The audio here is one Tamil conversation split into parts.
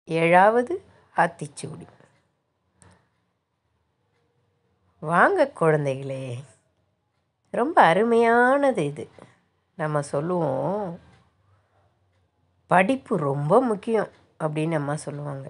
ஏழாவது ஆத்திச்சூடி. வாங்க குழந்தைகளே, ரொம்ப அருமையானது இது. நம்ம சொல்லுவோம், படிப்பு ரொம்ப முக்கியம் அப்படின்னு அம்மா சொல்லுவாங்க.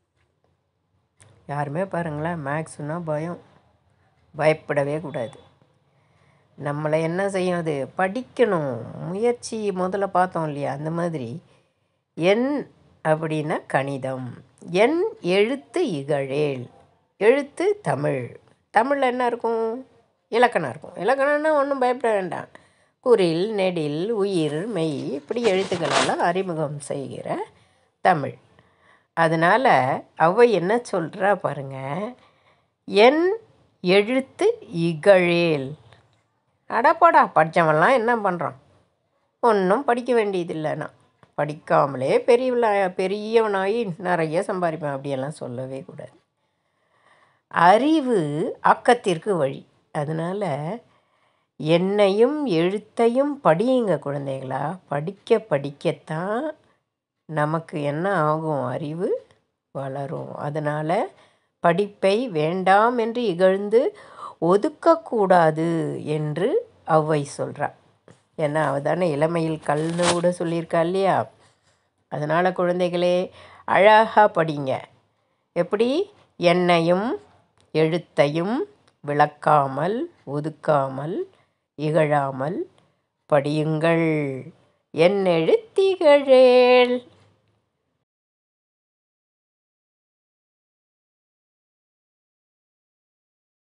யாருமே பாருங்களேன், மேக்ஸ்னால் பயப்படவே கூடாது. நம்மளை என்ன செய்யும், அது படிக்கணும், முயற்சி முதல்ல பார்த்தோம் இல்லையா, அந்த மாதிரி எண் அப்படின்னா கணிதம், எண் எழுத்து இகழேல், எழுத்து தமிழ், தமிழில் என்ன இருக்கும், இலக்கணம் இருக்கும். இலக்கணம்னா ஒன்றும் பயப்பட வேண்டாம். குறில், நெடில், உயிர், மெய், இப்படி எழுத்துக்களெல்லாம் அறிமுகம் செய்கிற தமிழ். அதனால் அவை என்ன சொல்கிறா பாருங்க, என் எழுத்து இகழேல். அடப்போடா, படித்தவன்லாம் என்ன பண்ணுறான், ஒன்றும் படிக்க வேண்டியதில்லைண்ணா, படிக்காமலே பெரியவனாகி நிறைய சம்பாதிப்பேன் அப்படியெல்லாம் சொல்லவே கூடாது. அறிவு ஆக்கத்திற்கு வழி. அதனால் என்னையும் எழுத்தையும் படியுங்க குழந்தைகளா. படிக்கத்தான் நமக்கு என்ன ஆகும், அறிவு வளரும். அதனால் படிப்பை வேண்டாம் என்று இகழ்ந்து ஒதுக்கக்கூடாது என்று ஔவை சொல்கிறாள். ஏன்னா அவள் தானே இளமையில் கல்னு கூட சொல்லியிருக்கா இல்லையா. அதனால் குழந்தைகளே, அழகாக படிங்க. எப்படி, என்னையும் எழுத்தையும் விளக்காமல் ஒதுக்காமல் இகழாமல் படியுங்கள். என் எழுத்திகழேல்.